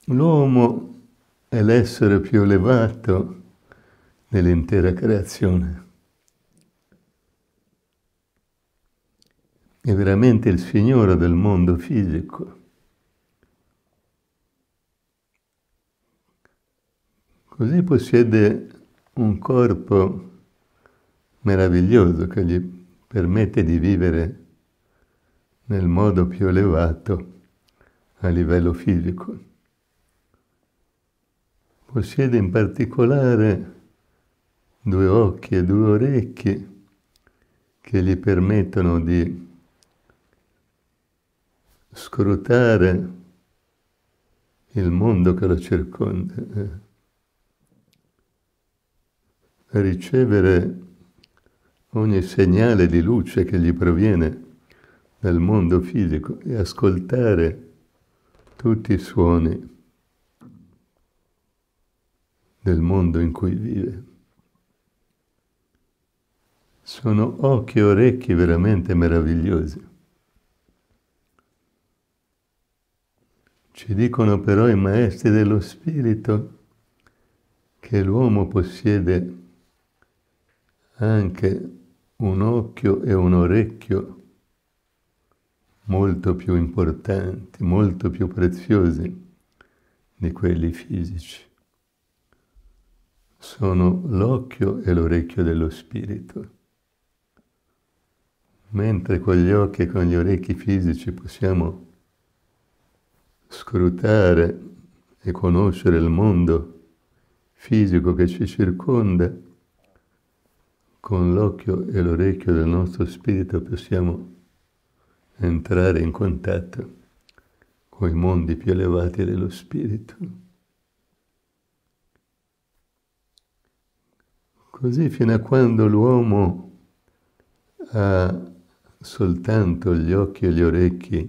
L'uomo è l'essere più elevato dell'intera creazione. È veramente il signore del mondo fisico. Così possiede un corpo meraviglioso che gli permette di vivere nel modo più elevato a livello fisico. Possiede in particolare 2 occhi e 2 orecchi che gli permettono di scrutare il mondo che lo circonda, ricevere ogni segnale di luce che gli proviene dal mondo fisico e ascoltare tutti i suoni del mondo in cui vive. Sono occhi e orecchi veramente meravigliosi. Ci dicono però i maestri dello spirito che l'uomo possiede anche un occhio e un orecchio molto più importanti, molto più preziosi di quelli fisici. Sono l'occhio e l'orecchio dello spirito. Mentre con gli occhi e con gli orecchi fisici possiamo scrutare e conoscere il mondo fisico che ci circonda, con l'occhio e l'orecchio del nostro spirito possiamo entrare in contatto con i mondi più elevati dello spirito. Così fino a quando l'uomo ha soltanto gli occhi e gli orecchi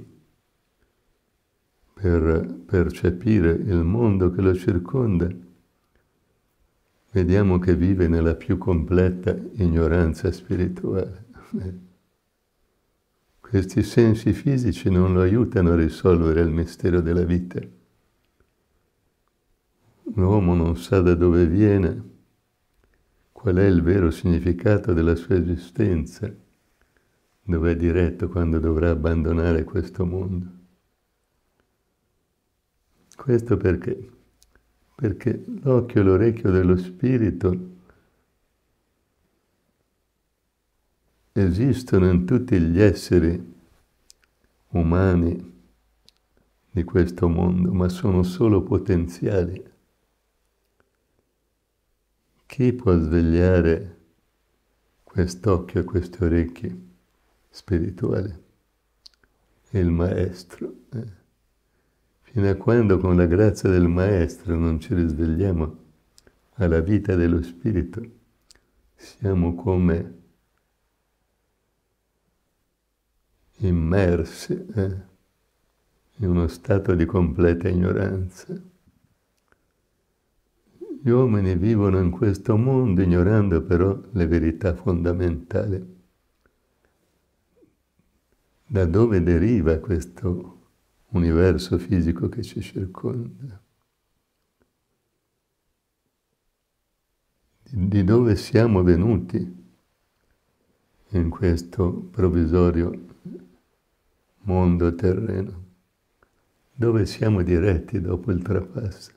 per percepire il mondo che lo circonda, vediamo che vive nella più completa ignoranza spirituale. Questi sensi fisici non lo aiutano a risolvere il mistero della vita. L'uomo non sa da dove viene, qual è il vero significato della sua esistenza, dove è diretto quando dovrà abbandonare questo mondo. Questo perché? Perché l'occhio e l'orecchio dello spirito esistono in tutti gli esseri umani di questo mondo, ma sono solo potenziali. Chi può svegliare quest'occhio e questi orecchi spirituali? Il Maestro. Fino a quando con la grazia del Maestro non ci risvegliamo alla vita dello Spirito, siamo come immersi in uno stato di completa ignoranza. Gli uomini vivono in questo mondo ignorando però le verità fondamentali. Da dove deriva questo universo fisico che ci circonda? Di dove siamo venuti in questo provvisorio mondo terreno? Dove siamo diretti dopo il trapasso?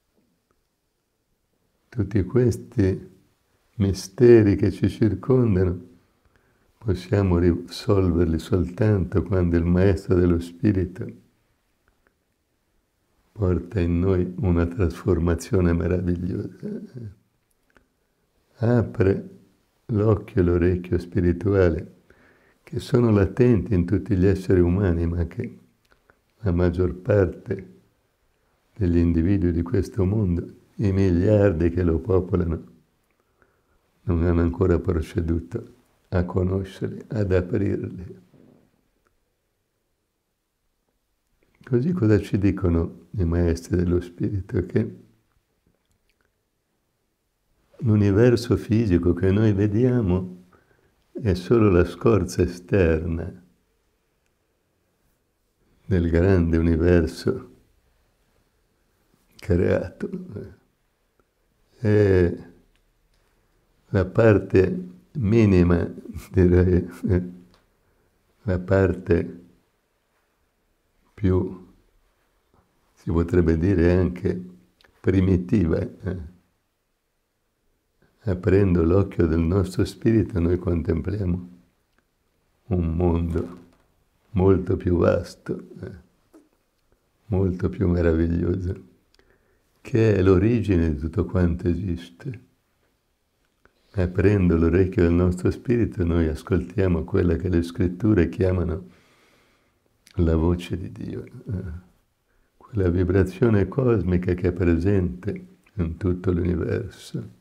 Tutti questi misteri che ci circondano possiamo risolverli soltanto quando il Maestro dello Spirito porta in noi una trasformazione meravigliosa. Apre l'occhio e l'orecchio spirituale, che sono latenti in tutti gli esseri umani, ma che la maggior parte degli individui di questo mondo, i miliardi che lo popolano, non hanno ancora proceduto a conoscerli, ad aprirli. Così cosa ci dicono i maestri dello spirito? Che l'universo fisico che noi vediamo è solo la scorza esterna del grande universo creato. È la parte minima, direi, la parte più, si potrebbe dire anche primitiva. Aprendo l'occhio del nostro spirito noi contempliamo un mondo molto più vasto, molto più meraviglioso, che è l'origine di tutto quanto esiste. Aprendo l'orecchio del nostro spirito noi ascoltiamo quella che le scritture chiamano la voce di Dio, quella vibrazione cosmica che è presente in tutto l'universo.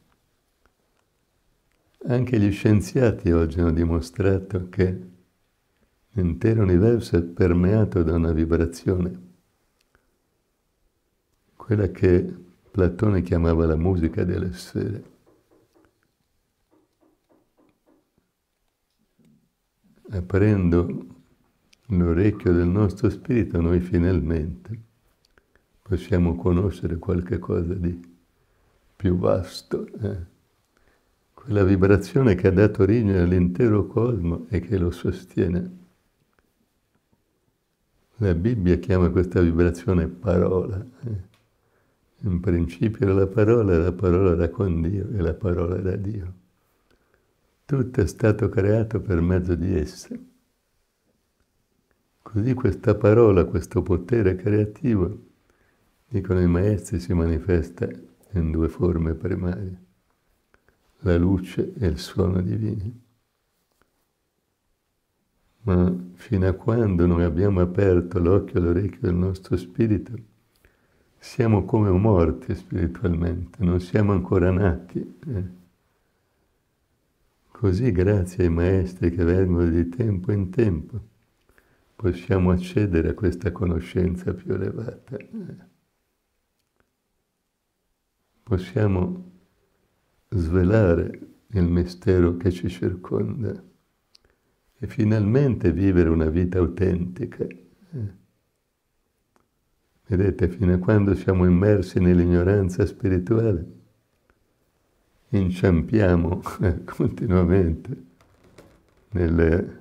Anche gli scienziati oggi hanno dimostrato che l'intero universo è permeato da una vibrazione, quella che Platone chiamava la musica delle sfere. Aprendo l'orecchio del nostro spirito noi finalmente possiamo conoscere qualche cosa di più vasto, quella vibrazione che ha dato origine all'intero cosmo e che lo sostiene. La Bibbia chiama questa vibrazione parola. In principio era la parola era con Dio e la parola era Dio. Tutto è stato creato per mezzo di essa. Così questa parola, questo potere creativo, dicono i maestri, si manifesta in due forme primarie, la luce e il suono divini. Ma fino a quando non abbiamo aperto l'occhio e l'orecchio del nostro spirito, siamo come morti spiritualmente, non siamo ancora nati. Così, grazie ai maestri che vengono di tempo in tempo, possiamo accedere a questa conoscenza più elevata. Possiamo svelare il mistero che ci circonda e finalmente vivere una vita autentica. Vedete, fino a quando siamo immersi nell'ignoranza spirituale, inciampiamo continuamente nelle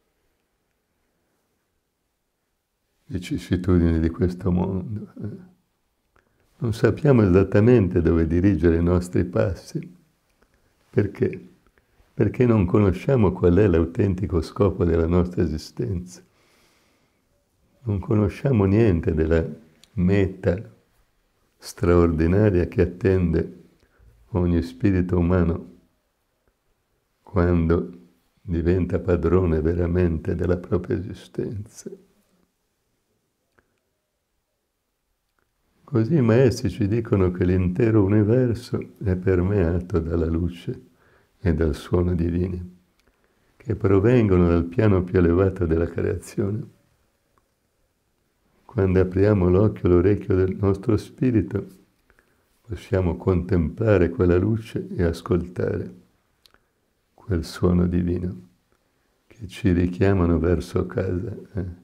vicissitudini di questo mondo. Non sappiamo esattamente dove dirigere i nostri passi. Perché? Perché non conosciamo qual è l'autentico scopo della nostra esistenza. Non conosciamo niente della meta straordinaria che attende ogni spirito umano quando diventa padrone veramente della propria esistenza. Così i maestri ci dicono che l'intero universo è permeato dalla luce e dal suono divini, che provengono dal piano più elevato della creazione. Quando apriamo l'occhio e l'orecchio del nostro spirito, possiamo contemplare quella luce e ascoltare quel suono divino che ci richiamano verso casa.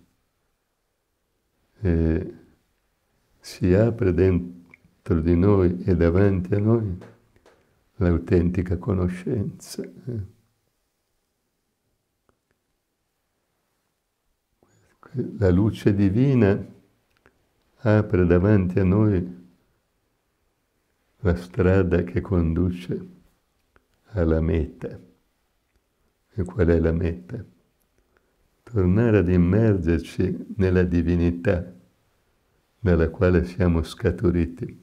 E si apre dentro di noi e davanti a noi l'autentica conoscenza. La luce divina apre davanti a noi la strada che conduce alla meta. E qual è la meta? Tornare ad immergerci nella divinità dalla quale siamo scaturiti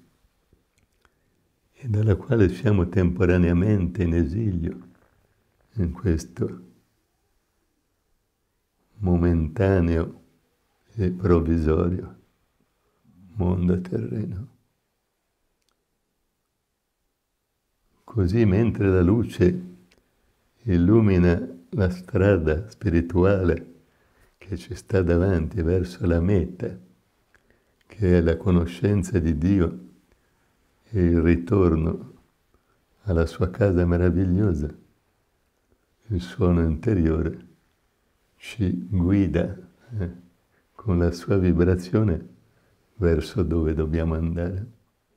e dalla quale siamo temporaneamente in esilio in questo momentaneo e provvisorio mondo terreno. Così mentre la luce illumina la strada spirituale che ci sta davanti verso la meta, che è la conoscenza di Dio e il ritorno alla sua casa meravigliosa, il suono interiore ci guida con la sua vibrazione verso dove dobbiamo andare.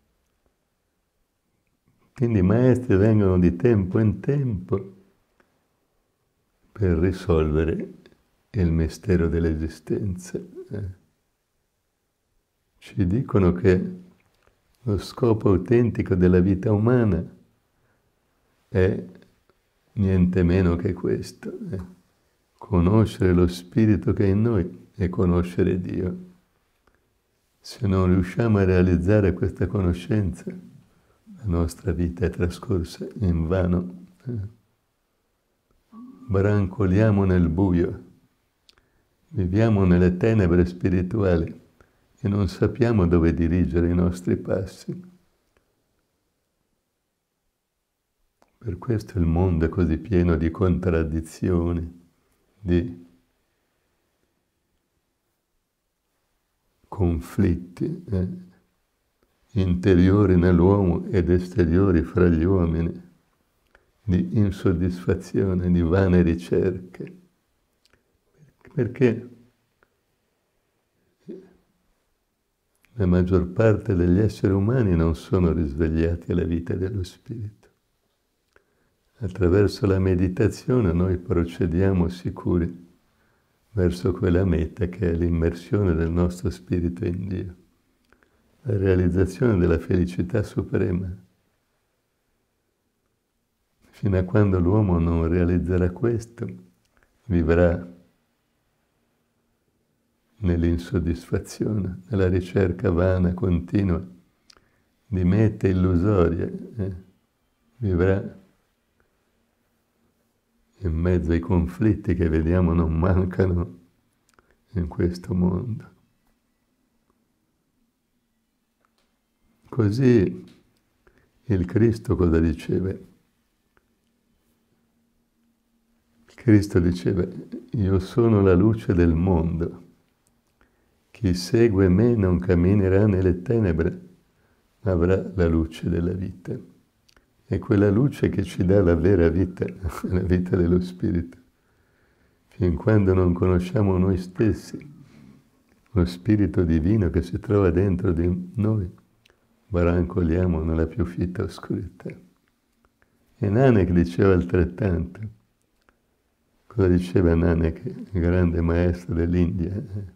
Quindi i maestri vengono di tempo in tempo per risolvere il mistero dell'esistenza. Ci dicono che lo scopo autentico della vita umana è niente meno che questo, conoscere lo Spirito che è in noi e conoscere Dio. Se non riusciamo a realizzare questa conoscenza, la nostra vita è trascorsa invano. Brancoliamo nel buio, viviamo nelle tenebre spirituali e non sappiamo dove dirigere i nostri passi. Per questo il mondo è così pieno di contraddizioni, di conflitti interiori nell'uomo ed esteriori fra gli uomini, di insoddisfazione, di vane ricerche. Perché la maggior parte degli esseri umani non sono risvegliati alla vita dello Spirito. Attraverso la meditazione noi procediamo sicuri verso quella meta che è l'immersione del nostro spirito in Dio, la realizzazione della felicità suprema. Fino a quando l'uomo non realizzerà questo, vivrà nell'insoddisfazione, nella ricerca vana, continua, di mete illusorie, vivrà in mezzo ai conflitti che vediamo non mancano in questo mondo. Così il Cristo cosa diceva? Il Cristo diceva: io sono la luce del mondo, chi segue me non camminerà nelle tenebre, ma avrà la luce della vita. È quella luce che ci dà la vera vita, la vita dello Spirito. Fin quando non conosciamo noi stessi, lo Spirito Divino che si trova dentro di noi, brancoliamo nella più fitta oscurità. E Nanak diceva altrettanto. Cosa diceva Nanak, il grande maestro dell'India,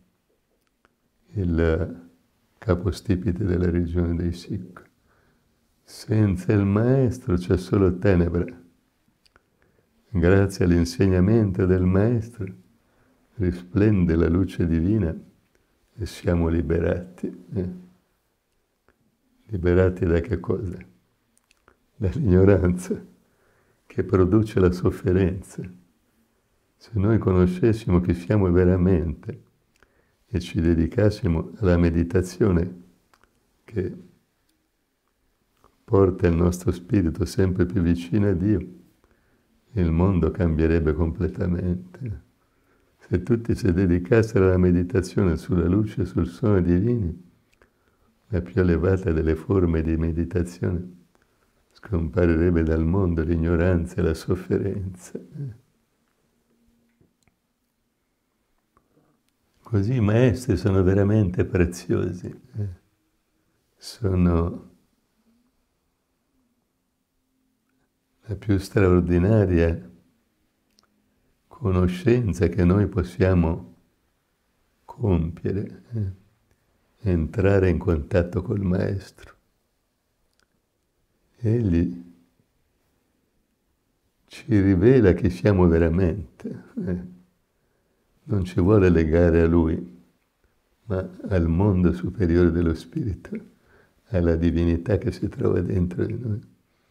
il capostipite della religione dei Sikh? Senza il maestro c'è solo tenebra. Grazie all'insegnamento del maestro risplende la luce divina e siamo liberati. Liberati da che cosa? Dall'ignoranza che produce la sofferenza. Se noi conoscessimo chi siamo veramente e ci dedicassimo alla meditazione che porta il nostro spirito sempre più vicino a Dio, il mondo cambierebbe completamente. Se tutti si dedicassero alla meditazione sulla luce e sul suono divini, la più elevata delle forme di meditazione, scomparirebbe dal mondo l'ignoranza e la sofferenza. Così i maestri sono veramente preziosi. Sono la più straordinaria conoscenza che noi possiamo compiere, entrare in contatto col Maestro. Egli ci rivela chi siamo veramente, non ci vuole legare a Lui, ma al mondo superiore dello Spirito, alla divinità che si trova dentro di noi.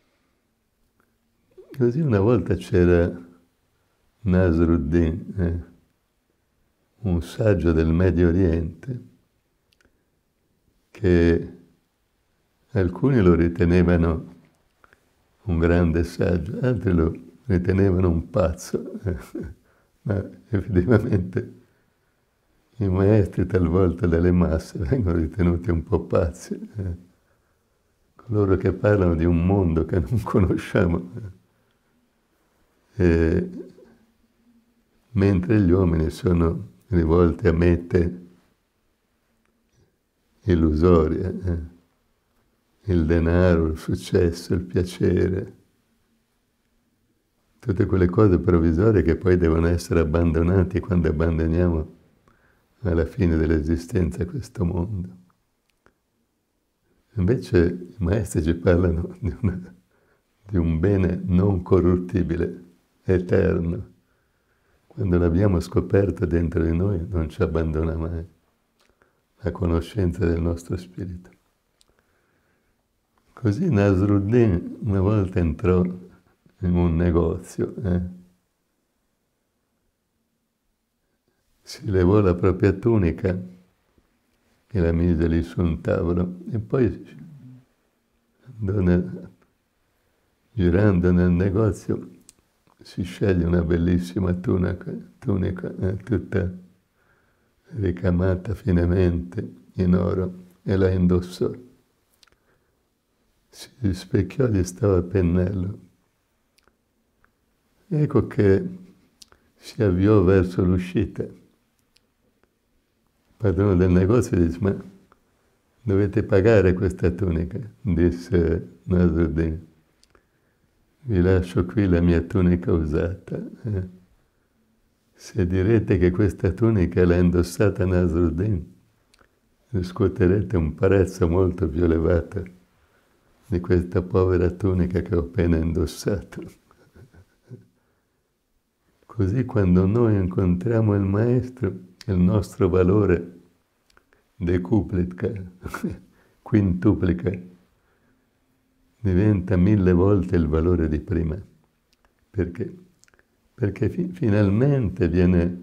Così una volta c'era Nasruddin, un saggio del Medio Oriente, che alcuni lo ritenevano un grande saggio, altri lo ritenevano un pazzo, ma effettivamente i maestri talvolta dalle masse vengono ritenuti un po' pazzi, coloro che parlano di un mondo che non conosciamo. Mentre gli uomini sono rivolti a mete illusorie, il denaro, il successo, il piacere, tutte quelle cose provvisorie che poi devono essere abbandonate quando abbandoniamo alla fine dell'esistenza questo mondo. Invece i maestri ci parlano di un bene non corruttibile, eterno. Quando l'abbiamo scoperto dentro di noi non ci abbandona mai, la conoscenza del nostro spirito. Così Nasruddin una volta entrò in un negozio, si levò la propria tunica e la mise lì su un tavolo e poi girando nel negozio si sceglie una bellissima tunica tutta ricamata finemente in oro e la indossò. Si rispecchiò, gli stava a pennello. Ecco che si avviò verso l'uscita. Il padrone del negozio dice: ma dovete pagare questa tunica, disse Nasruddin. Vi lascio qui la mia tunica usata. Se direte che questa tunica l'ha indossata Nasruddin, riscuoterete un prezzo molto più elevato di questa povera tunica che ho appena indossato. Così quando noi incontriamo il Maestro, il nostro valore decuplica, quintuplica, diventa 1000 volte il valore di prima. Perché? Perché finalmente viene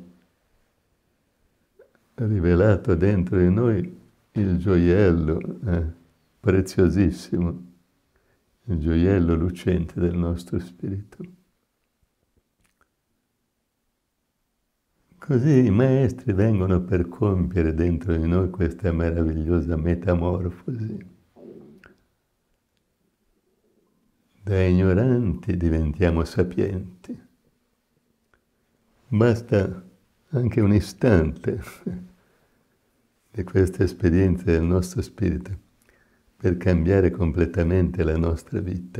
rivelato dentro di noi il gioiello preziosissimo, il gioiello lucente del nostro spirito. Così i maestri vengono per compiere dentro di noi questa meravigliosa metamorfosi. Da ignoranti diventiamo sapienti. Basta anche un istante di questa esperienza del nostro spirito per cambiare completamente la nostra vita.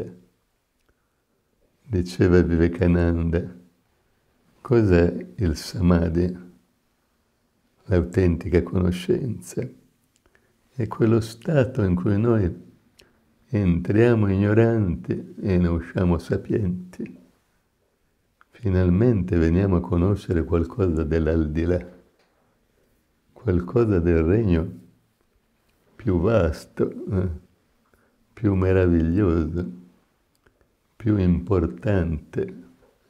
Diceva Vivekananda, cos'è il samadhi? L'autentica conoscenza. È quello stato in cui noi entriamo ignoranti e ne usciamo sapienti. Finalmente veniamo a conoscere qualcosa dell'aldilà, qualcosa del regno più vasto, più meraviglioso, più importante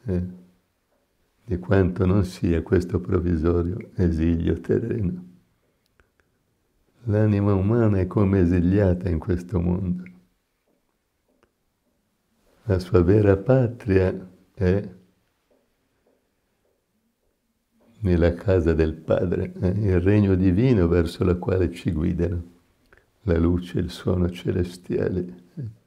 di quanto non sia questo provvisorio esilio terreno. L'anima umana è come esiliata in questo mondo. La sua vera patria è nella casa del Padre, il regno divino verso la quale ci guidano la luce e il suono celestiale.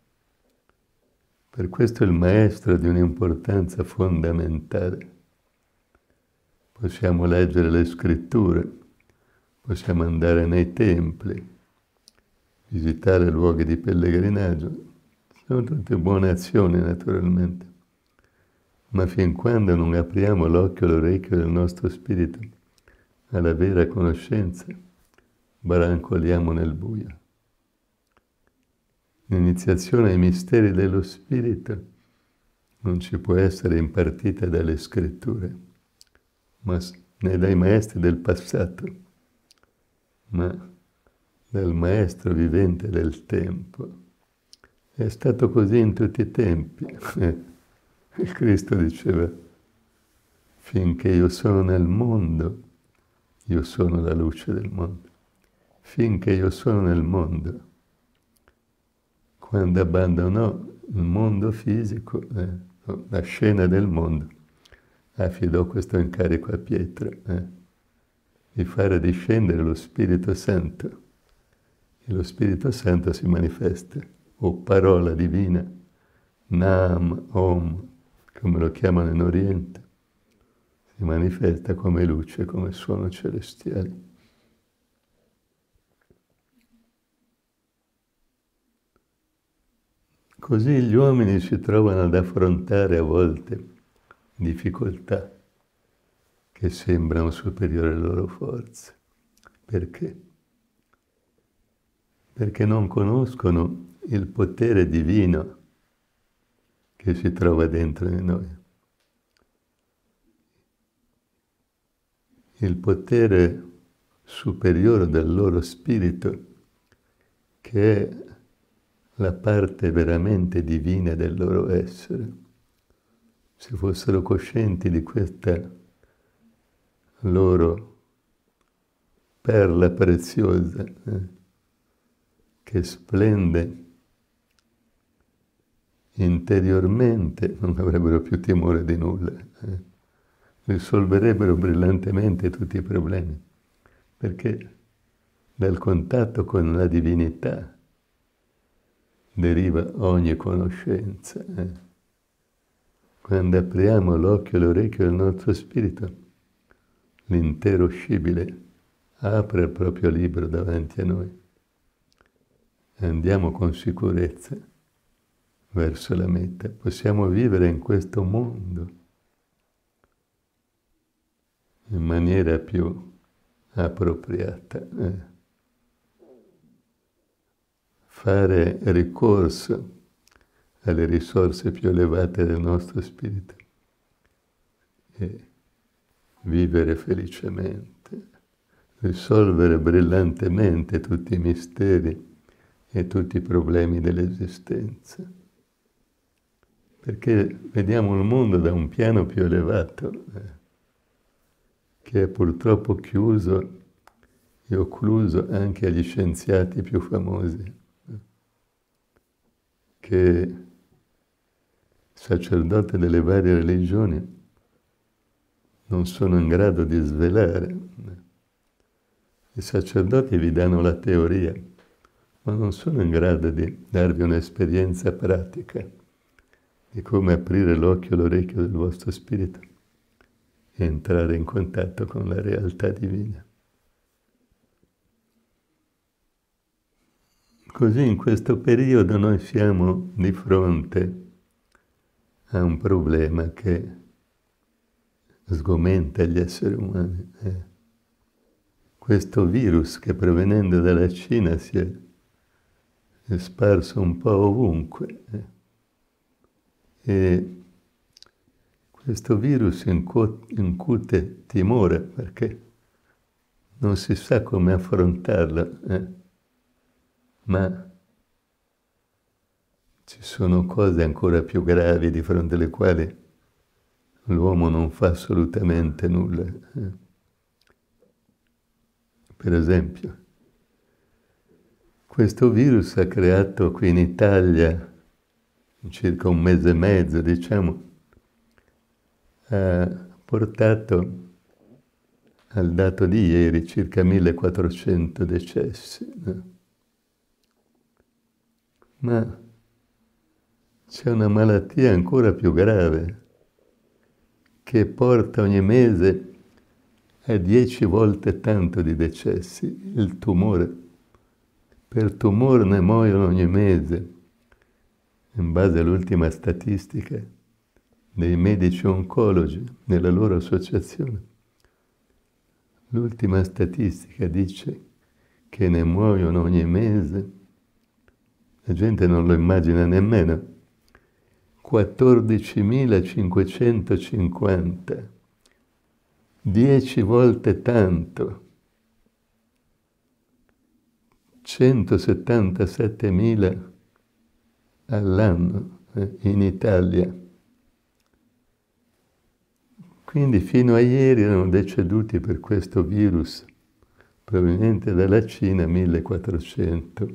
Per questo il Maestro è di un'importanza fondamentale. Possiamo leggere le scritture, possiamo andare nei templi, visitare luoghi di pellegrinaggio, sono tutte buone azioni naturalmente. Ma fin quando non apriamo l'occhio e l'orecchio del nostro spirito alla vera conoscenza, barancoliamo nel buio. L'iniziazione ai misteri dello spirito non ci può essere impartita dalle scritture, né dai maestri del passato, ma dal maestro vivente del tempo. È stato così in tutti i tempi. Il Cristo diceva, finché io sono nel mondo, io sono la luce del mondo. Finché io sono nel mondo. Quando abbandonò il mondo fisico, la scena del mondo, affidò questo incarico a Pietro, di fare discendere lo Spirito Santo. E lo Spirito Santo si manifesta, o parola divina, Nam, Om, come lo chiamano in Oriente, si manifesta come luce, come suono celestiale. Così gli uomini si trovano ad affrontare a volte difficoltà che sembrano superiori alle loro forze. Perché? Perché non conoscono il potere divino che si trova dentro di noi. Il potere superiore del loro spirito, che è la parte veramente divina del loro essere. Se fossero coscienti di questa loro perla preziosa, che splende interiormente, non avrebbero più timore di nulla. Risolverebbero brillantemente tutti i problemi, perché dal contatto con la divinità deriva ogni conoscenza. Quando apriamo l'occhio e l'orecchio del nostro spirito, l'intero scibile apre il proprio libro davanti a noi. Andiamo con sicurezza verso la meta. Possiamo vivere in questo mondo in maniera più appropriata. Fare ricorso alle risorse più elevate del nostro spirito e vivere felicemente, risolvere brillantemente tutti i misteri e tutti i problemi dell'esistenza. Perché vediamo il mondo da un piano più elevato, che è purtroppo chiuso e occluso anche agli scienziati più famosi, che sacerdoti delle varie religioni non sono in grado di svelare. I sacerdoti vi danno la teoria, ma non sono in grado di darvi un'esperienza pratica di come aprire l'occhio e l'orecchio del vostro spirito e entrare in contatto con la realtà divina. Così in questo periodo noi siamo di fronte a un problema che sgomenta gli esseri umani. Questo virus che provenendo dalla Cina si è sparso un po' ovunque. E questo virus incute timore perché non si sa come affrontarlo. Ma ci sono cose ancora più gravi di fronte alle quali l'uomo non fa assolutamente nulla. Per esempio, questo virus ha creato qui in Italia, in circa un mese e mezzo, diciamo, ha portato al dato di ieri circa 1400 decessi. Ma c'è una malattia ancora più grave che porta ogni mese a 10 volte tanto di decessi, il tumore. Per tumore ne muoiono ogni mese, in base all'ultima statistica dei medici oncologi nella loro associazione. L'ultima statistica dice che ne muoiono ogni mese, la gente non lo immagina nemmeno, 14.550, 10 volte tanto, 177.000 all'anno in Italia. Quindi fino a ieri erano deceduti per questo virus proveniente dalla Cina 1400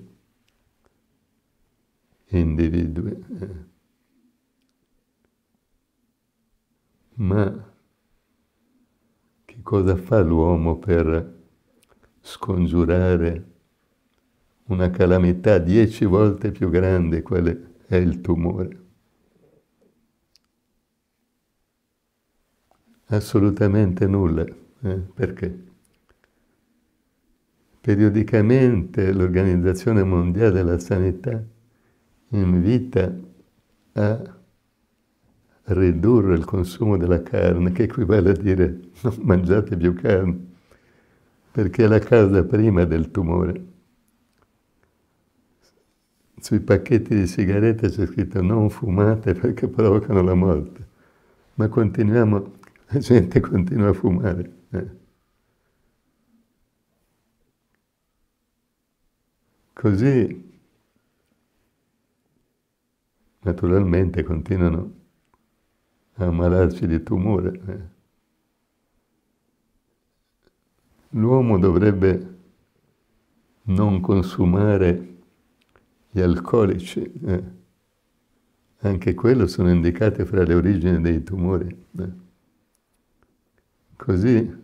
individui. Ma che cosa fa l'uomo per scongiurare una calamità 10 volte più grande, quale è il tumore? Assolutamente nulla. Perché? Periodicamente l'Organizzazione Mondiale della Sanità invita a ridurre il consumo della carne, che equivale a dire non mangiate più carne, perché è la causa prima del tumore. Sui pacchetti di sigarette c'è scritto non fumate perché provocano la morte, ma continuiamo, la gente continua a fumare. Così naturalmente continuano a ammalarsi di tumore. L'uomo dovrebbe non consumare gli alcolici, anche quello sono indicati fra le origini dei tumori. Così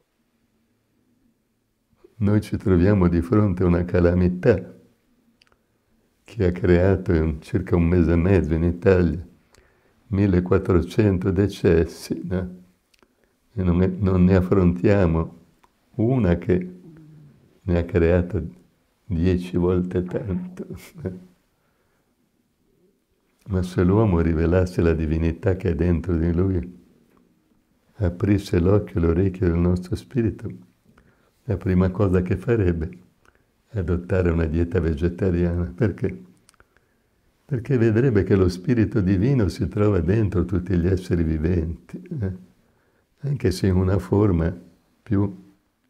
noi ci troviamo di fronte a una calamità che ha creato in circa un mese e mezzo in Italia 1400 decessi, no? E non ne affrontiamo una che ne ha creato 10 volte tanto. Ma se l'uomo rivelasse la divinità che è dentro di lui, aprisse l'occhio e l'orecchio del nostro spirito, la prima cosa che farebbe è adottare una dieta vegetariana. Perché? Perché vedrebbe che lo spirito divino si trova dentro tutti gli esseri viventi, anche se in una forma più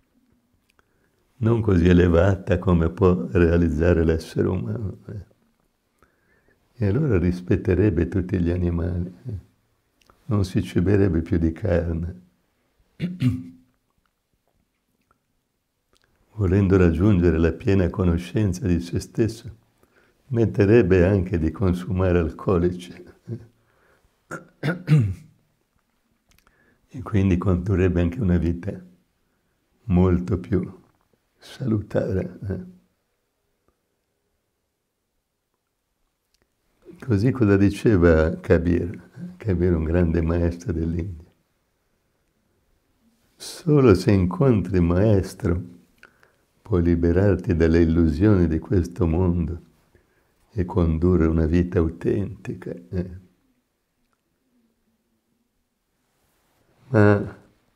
non così elevata come può realizzare l'essere umano. E allora rispetterebbe tutti gli animali, non si ciberebbe più di carne. Volendo raggiungere la piena conoscenza di se stesso, smetterebbe anche di consumare alcolici. E quindi condurrebbe anche una vita molto più salutare. Così cosa diceva Kabir? Kabir è un grande maestro dell'India. Solo se incontri il maestro puoi liberarti dalle illusioni di questo mondo e condurre una vita autentica. Ma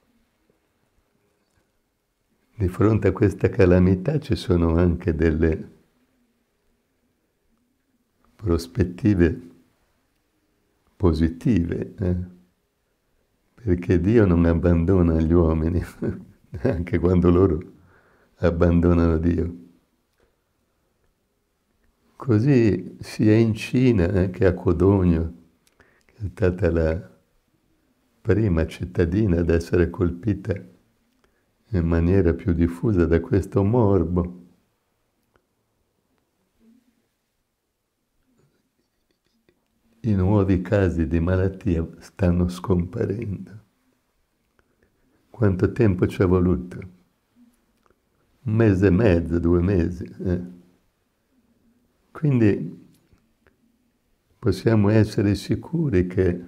di fronte a questa calamità ci sono anche delle prospettive positive, perché Dio non abbandona gli uomini, anche quando loro abbandonano Dio. Così sia in Cina che a Codogno, che è stata la prima cittadina ad essere colpita in maniera più diffusa da questo morbo, i nuovi casi di malattia stanno scomparendo. Quanto tempo ci è voluto? 1 mese e mezzo, 2 mesi. Quindi possiamo essere sicuri che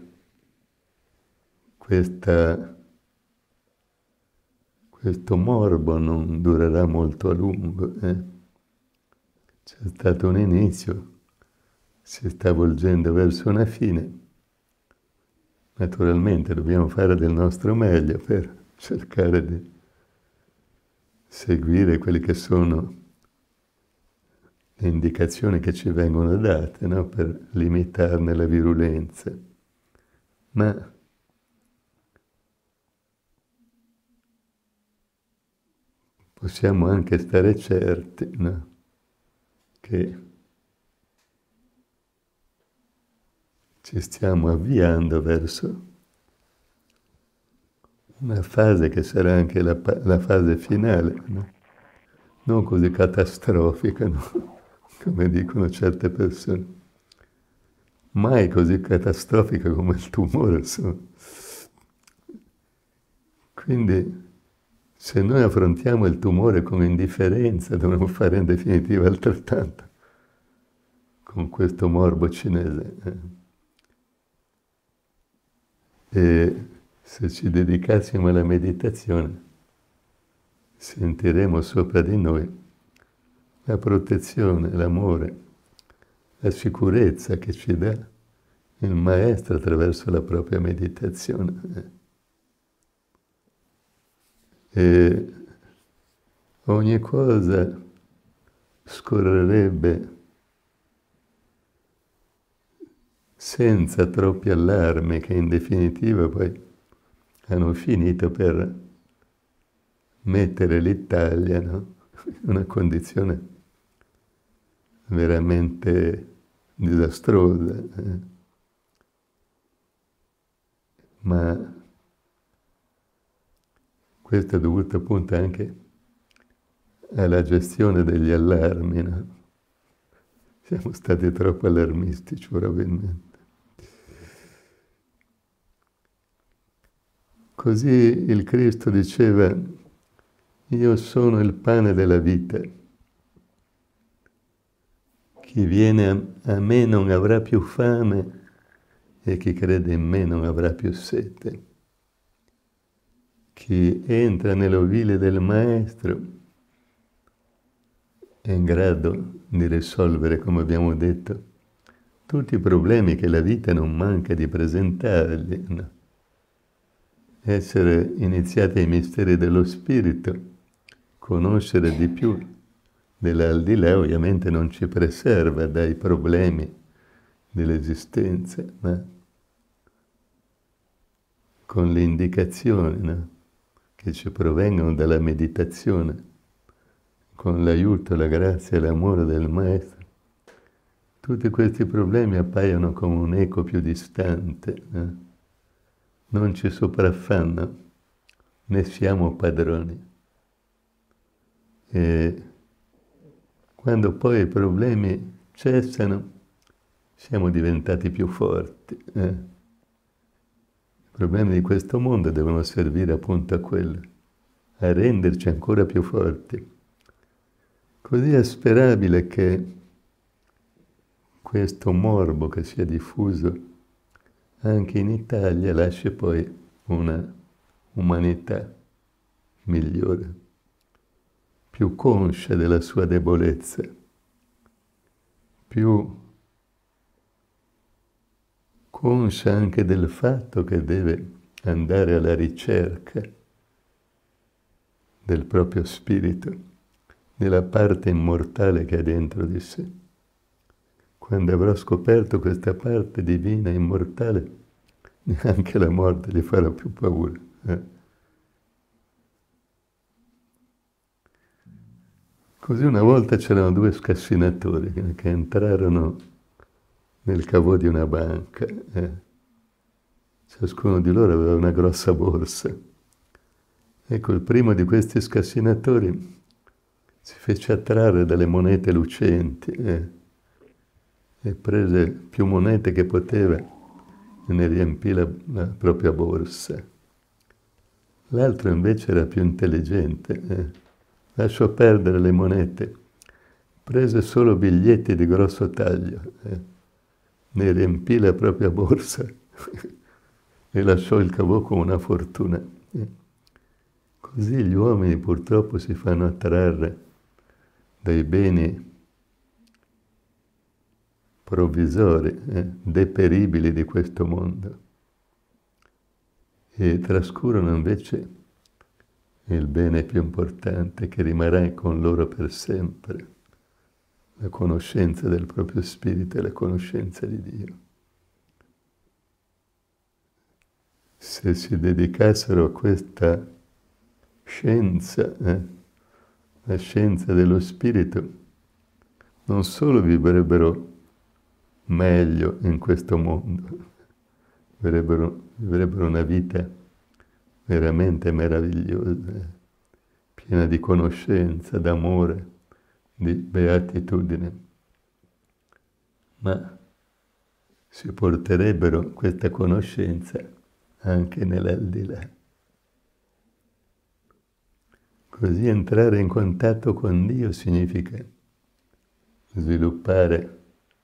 questo morbo non durerà molto a lungo. C'è stato un inizio, si sta volgendo verso una fine. Naturalmente dobbiamo fare del nostro meglio per cercare di seguire quelle che sono le indicazioni che ci vengono date, no? Per limitarne la virulenza. Ma possiamo anche stare certi, no? Che ci stiamo avviando verso una fase che sarà anche la fase finale, no? Non così catastrofica, no? Come dicono certe persone. Mai così catastrofica come il tumore. Insomma. Quindi, se noi affrontiamo il tumore con indifferenza, dovremmo fare in definitiva altrettanto con questo morbo cinese. E se ci dedicassimo alla meditazione, sentiremo sopra di noi la protezione, l'amore, la sicurezza che ci dà il maestro attraverso la propria meditazione. E ogni cosa scorrerebbe senza troppi allarmi che in definitiva poi hanno finito per mettere l'Italia, no, in una condizione veramente disastrosa. Ma questo è dovuto appunto anche alla gestione degli allarmi, no? Siamo stati troppo allarmistici probabilmente. Così il Cristo diceva: io sono il pane della vita. Chi viene a me non avrà più fame e chi crede in me non avrà più sete. Chi entra nell'ovile del Maestro è in grado di risolvere, come abbiamo detto, tutti i problemi che la vita non manca di presentargli. No? Essere iniziati ai misteri dello Spirito, conoscere di più dell'aldilà ovviamente non ci preserva dai problemi dell'esistenza, ma con le indicazioni, no? Che ci provengono dalla meditazione, con l'aiuto, la grazia e l'amore del Maestro, tutti questi problemi appaiono come un eco più distante, no? Non ci sopraffanno, ne siamo padroni. E quando poi i problemi cessano, siamo diventati più forti. I problemi di questo mondo devono servire appunto a quello, a renderci ancora più forti. Così è sperabile che questo morbo che si è diffuso anche in Italia lasci poi una umanità migliore, più conscia della sua debolezza, più conscia anche del fatto che deve andare alla ricerca del proprio spirito, della parte immortale che è dentro di sé. Quando avrò scoperto questa parte divina, immortale, neanche la morte gli farà più paura. Così una volta c'erano due scassinatori che entrarono nel caveau di una banca. Ciascuno di loro aveva una grossa borsa. Ecco, il primo di questi scassinatori si fece attrarre dalle monete lucenti e prese più monete che poteva e ne riempì la propria borsa. L'altro invece era più intelligente, lasciò perdere le monete, prese solo biglietti di grosso taglio, ne riempì la propria borsa e lasciò il caveau con una fortuna. Così gli uomini purtroppo si fanno attrarre dai beni provvisori, deperibili di questo mondo e trascurano invece il bene più importante che rimarrà con loro per sempre, la conoscenza del proprio spirito e la conoscenza di Dio. Se si dedicassero a questa scienza, la scienza dello spirito, non solo vivrebbero meglio in questo mondo, vivrebbero una vita veramente meravigliosa, piena di conoscenza, d'amore, di beatitudine, ma si porterebbero questa conoscenza anche nell'aldilà. Così entrare in contatto con Dio significa sviluppare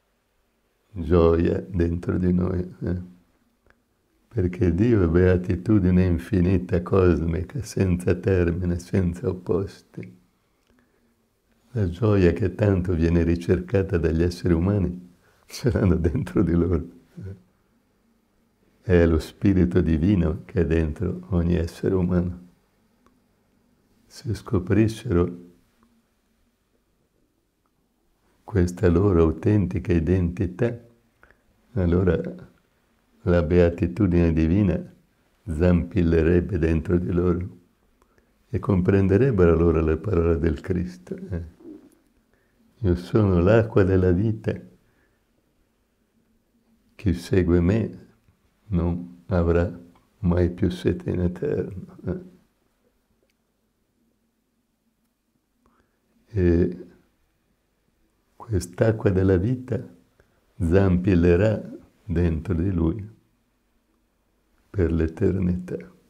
gioia dentro di noi, perché Dio è beatitudine infinita, cosmica, senza termine, senza opposti. La gioia che tanto viene ricercata dagli esseri umani ce l'hanno dentro di loro. è lo spirito divino che è dentro ogni essere umano. Se scoprissero questa loro autentica identità, allora la beatitudine divina zampillerebbe dentro di loro e comprenderebbero allora le parole del Cristo. Io sono l'acqua della vita. Chi segue me non avrà mai più sete in eterno. E quest'acqua della vita zampillerà dentro di lui per l'eternità.